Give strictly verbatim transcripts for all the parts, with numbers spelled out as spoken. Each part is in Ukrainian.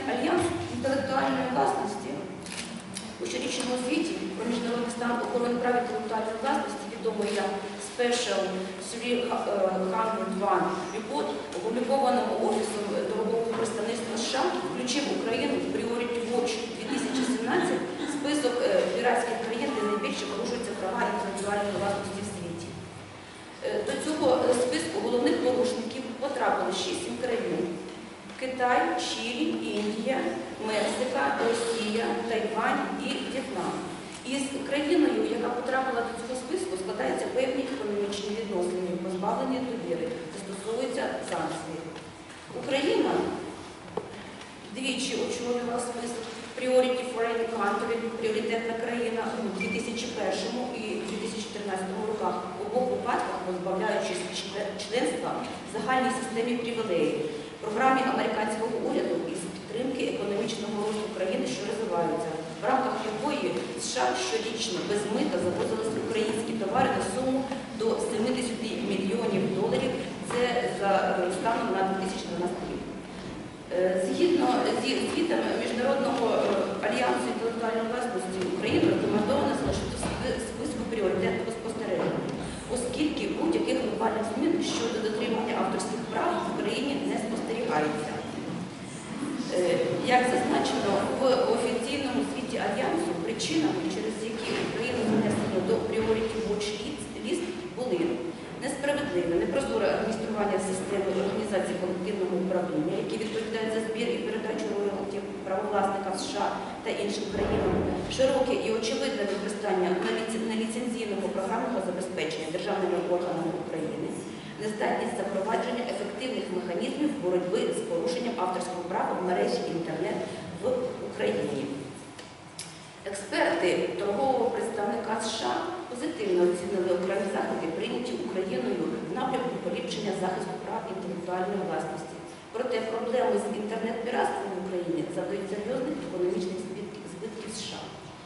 Альянс інтелектуальної власності у щорічному звіті про міжнародний стан охорони прав інтелектуальної власності, відомий як Special триста один Report, опублікованого Офісом торгового представництва США, включив Україну в Priority Watch дві тисячі сімнадцять список піратських країн, де найбільше порушуються права інтелектуальної власності в світі. До цього списку головних порушників потрапили шість країн: Китай, Чилі, Індія, Мексика, Росія, Тайвань і В'єтнам. Із країною, яка потрапила до цього списку, складаються певні економічні відносини, позбавлені довіри, застосовуються санкції. Україна двічі очолювала список Priority Foreign Country, пріоритетна країна у дві тисячі першому і дві тисячі тринадцятому роках, у обох випадках позбавляючись членства в загальній системі привілеїв, програмі американського уряду із підтримки економічного росту країни, що розвиваються, в рамках якої США щорічно без мита завозились українські товари на суму до сімдесят мільйонів доларів, це за станом на дві тисячі дванадцятий рік. Згідно зі звітом Міжнародного альянсу інтелектуальної власності, Україна рекомендована залишити списку пріоритетного спостереження, оскільки будь-яких глобальних змін щодо дотримання авторських прав в Україні не спостерігається. Як зазначено в офіційному звіті Альянсу, причинами, через які Україну занесено до Priority Watch List, були несправедливе, непрозоре адміністрування системи організації колективного управління, які відповідають за збір і передачу роялтів правовласникам США та іншим країнам, широке і очевидне використання неліцензійного програмного забезпечення державними органами України, нездатність запровадження ефективних механізмів боротьби з порушенням авторського права в мережі інтернет в Україні. Експерти торгового представника США позитивно оцінили окремі заходи, прийняті Україною в напрямку поліпшення захисту прав інтелектуальної власності. Проте проблеми з інтернет-піратством в Україні завдають серйозних економічних збитків США.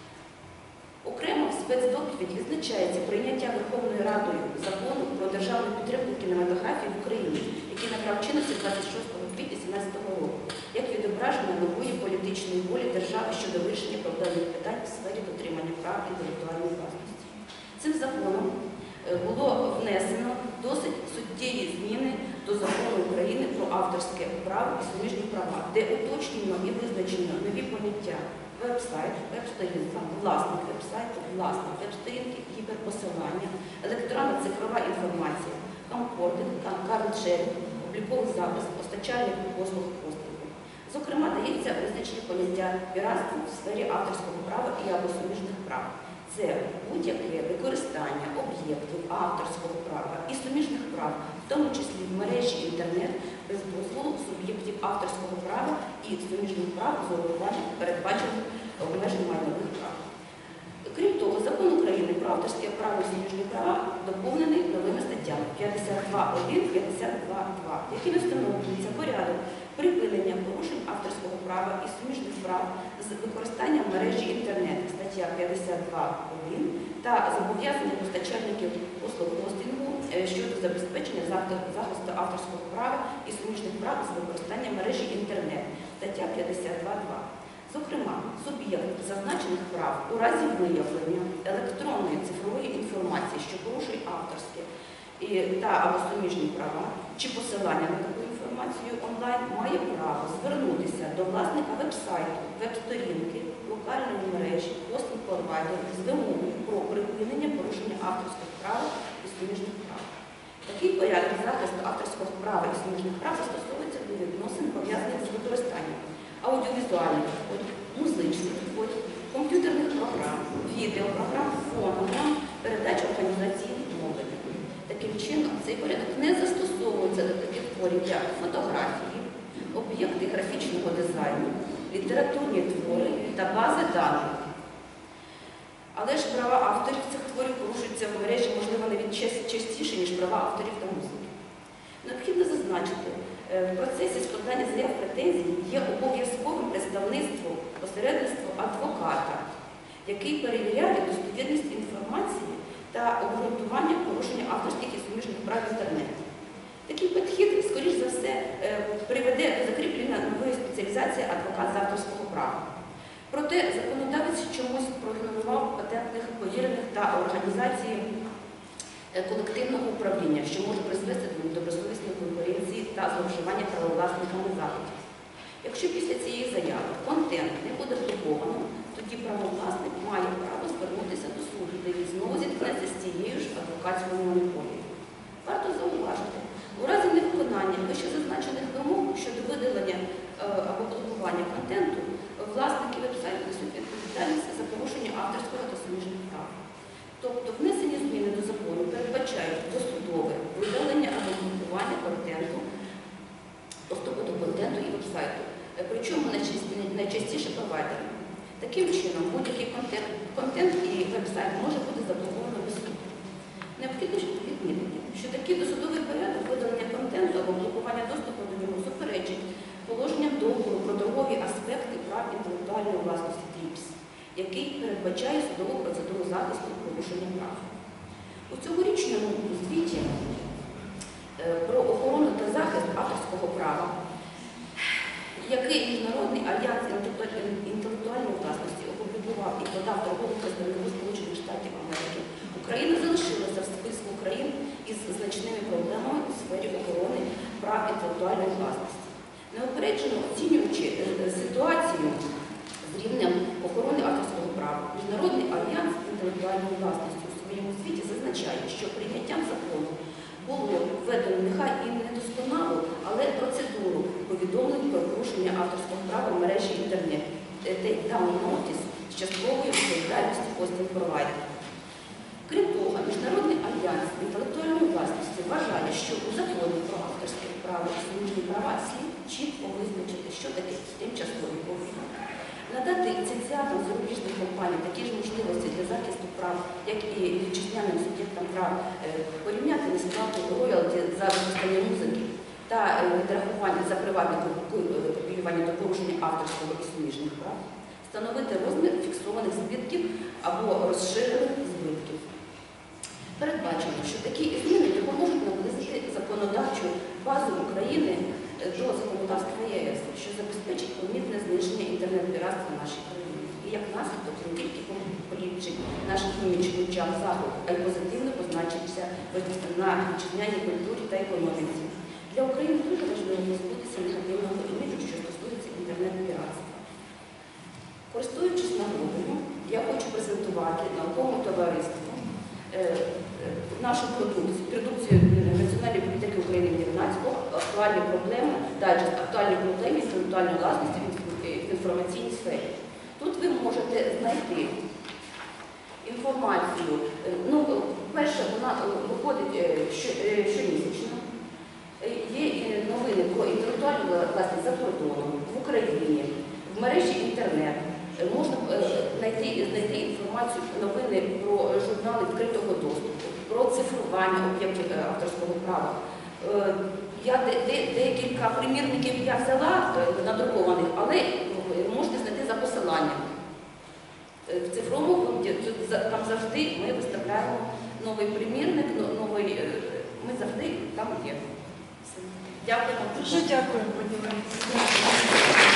Окремо в спецдоповіді відзначається прийняття Верховною Радою закону про державну підтримку кінематографії в Україні, який набрав чинності двадцять шостого квітня дві тисячі сімнадцятого року, як відображення нової політичної волі держави щодо вирішення проблемних питань в сфері дотримання прав інтелектуальної власності. Цим законом було внесено досить суттєві зміни до Закону України про авторське право і суміжні права, де уточнено і визначено нові поняття: веб-сайт, веб-сторінка, власник веб-сайту, власник веб-сторінки, гіперпосилання, електронна цифрова інформація, камкординг, карт-шерінг, обліковий запис, постачальник послуг хостингу. Зокрема, дається визначення поняття піратства в сфері авторського права і або суміжних прав. Це будь-яке використання об'єктів авторського права і суміжних прав, в тому числі в мережі інтернет, без дозволу суб'єктів авторського права і суміжних прав з урахуванням передбачених обмежень майнових прав. Крім того, Закон України про авторське право і суміжні права доповнений новими статтями п'ятдесят два один, п'ятдесят два два, якими встановлюється порядок припинення порушень авторського права і суміжних прав з використанням мережі інтернет, стаття п'ятдесят два один, та зобов'язання постачальників послуг хостингу щодо забезпечення захисту авторського права і суміжних прав з використанням мережі інтернет, стаття п'ятдесят два два. Зокрема, суб'єкт зазначених прав у разі виявлення електронної цифрової інформації, що порушує авторське та або суміжні права, чи посилання на таку інформацію онлайн, має право звернутися до власника веб-сайту, веб-сторінки, локальної мережі, хостинг-провайдера з вимогою про припинення порушення авторських прав і суміжних прав. Такий порядок захисту авторського права і суміжних прав застосовується до відносин, пов'язаних з використанням аудіовізуальних відходів, музичних відходів, комп'ютерних програм, відеопрограм, фонограм, передач організаційних мовлення. Таким чином, цей порядок не застосовується до таких творів, як фотографії, об'єкти графічного дизайну, літературні твори та бази даних. Але ж права авторів цих творів порушуються в мережі, можливо, навіть частіше, ніж права авторів та музики. Необхідно зазначити, в процесі складання заяв претензій є обов'язковим представництво, посередництво адвоката, який перевіряє достовірність інформації та обґрунтування порушення авторських і суміжних прав в інтернеті. Такий підхід, скоріш за все, приведе до закріплення нової спеціалізації адвоката з авторського права. Проте законодавець чомусь проігнорував патентних повірених та організації колективного управління, що може призвести до недобросовісної конкуренції та зловживання правовласниками заходів. Якщо після цієї заяви контент не буде блоковано, тоді правовласник має право звернутися до суду, де він знову зіткнеться з цією ж адвокатською монополією. Варто зауважити, у разі невиконання вище зазначених вимог щодо видалення е, або блокування контенту, власники веб-сайту несуть відповідальність за порушення авторського та суміжних прав. Тобто внесені зміни до закону передбачають досудове видалення або блокування контенту, доступу до контенту і веб-сайту, причому найчастіше провайдерами. Таким чином, будь-який контент, контент і веб-сайт може бути заблоковано без суду. Необхідно відмітити, що такий досудовий порядок видалення контенту або блокування доступу до нього суперечить положенням договору про торгові аспекти прав інтелектуальної власності ТРІПС, який передбачає судову процедуру захисту порушення прав. У цьогорічному звіті про охорону та захист авторського права, який Міжнародний альянс інтелектуальної власності опублікував і подав торговому представнику Сполучених Штатів Америки, Україна залишилася в списку країн із значними проблемами у сфері охорони прав інтелектуальної власності. Неупереджено оцінюючи ситуацію з рівнем охорони авторського права, Міжнародний альянс інтелектуальної власності у своєму звіті зазначає, що прийняттям закону було введено нехай і недосконалу, але процедуру повідомлень про порушення авторського права в мережі інтернет, take-down notice з частковою відповідальністю хостинг-провайдера. Крім того, Міжнародний альянс інтелектуальної власності вважає, що у законі про авторське право і суміжні права слід чітко визначити, що таке тимчасові повідомлення. Надати ліцензіатам зарубіжних компаній такі ж можливості для захисту прав, як і вітчизняним суб'єктам прав, порівняти несплату роялті за використання музики та відрахування за приватне копіювання до порушення авторського і суміжних прав, встановити розмір фіксованих збитків або розширених збитків. Передбачено, що такі зміни допоможуть наблизити законодавчу базу України до законодавства ЄС, що забезпечить помітне зниження інтернет-піратства в нашій країні. І як наслідок не тільки поліпшить наш імідж в очах Заходу, а й позитивно позначиться на вітчизняній культурі та економіці. Для України дуже важливо позбутися негативного іміджу, що стосується інтернет-піратства. Користуючись нагодою, я хочу презентувати науковому товариству нашу продукцію, продукцію Національної бібліотеки України Дернацького, актуальні проблеми, дайджест актуальні проблеми інтелектуальної власності в інформаційній сфері. Тут ви можете знайти інформацію. Ну, перше, вона виходить щомісячно. Є новини про інтелектуальну власність за кордоном, в Україні, в мережі інтернет. Можна знайти, знайти інформацію, новини про журнали відкритого доступу, про цифрування об'єктів авторського права. Я де, де, декілька примірників я взяла надрукованих, але можете знайти за посиланням. В цифровому там завжди ми виставляємо новий примірник, новий, ми завжди там є. Дякую вам. Дуже дякую, пані Лариса.